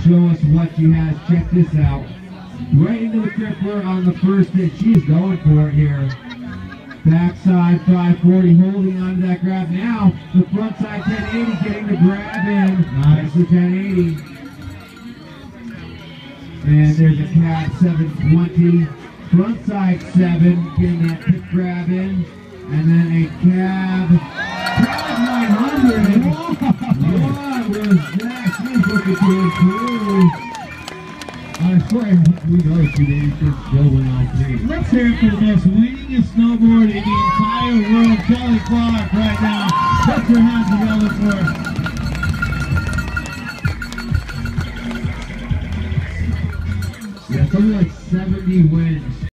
show us what she has. Check this out. Right into the crippler on the first hit. She's going for it here. Backside 540, holding on to that grab. Now the front side 1080, getting the grab in. Nice, the 1080. And there's a cab 720. Front side 7, getting that pick grab in. And then a cab 900. What was that? She's looking to improve. I swear, we know she didn't just go with all three. Let's hear it for the most winningest snowboard in the entire world, Kelly Clark, right now. Put your hands together for her. Yeah, something like 70 wins.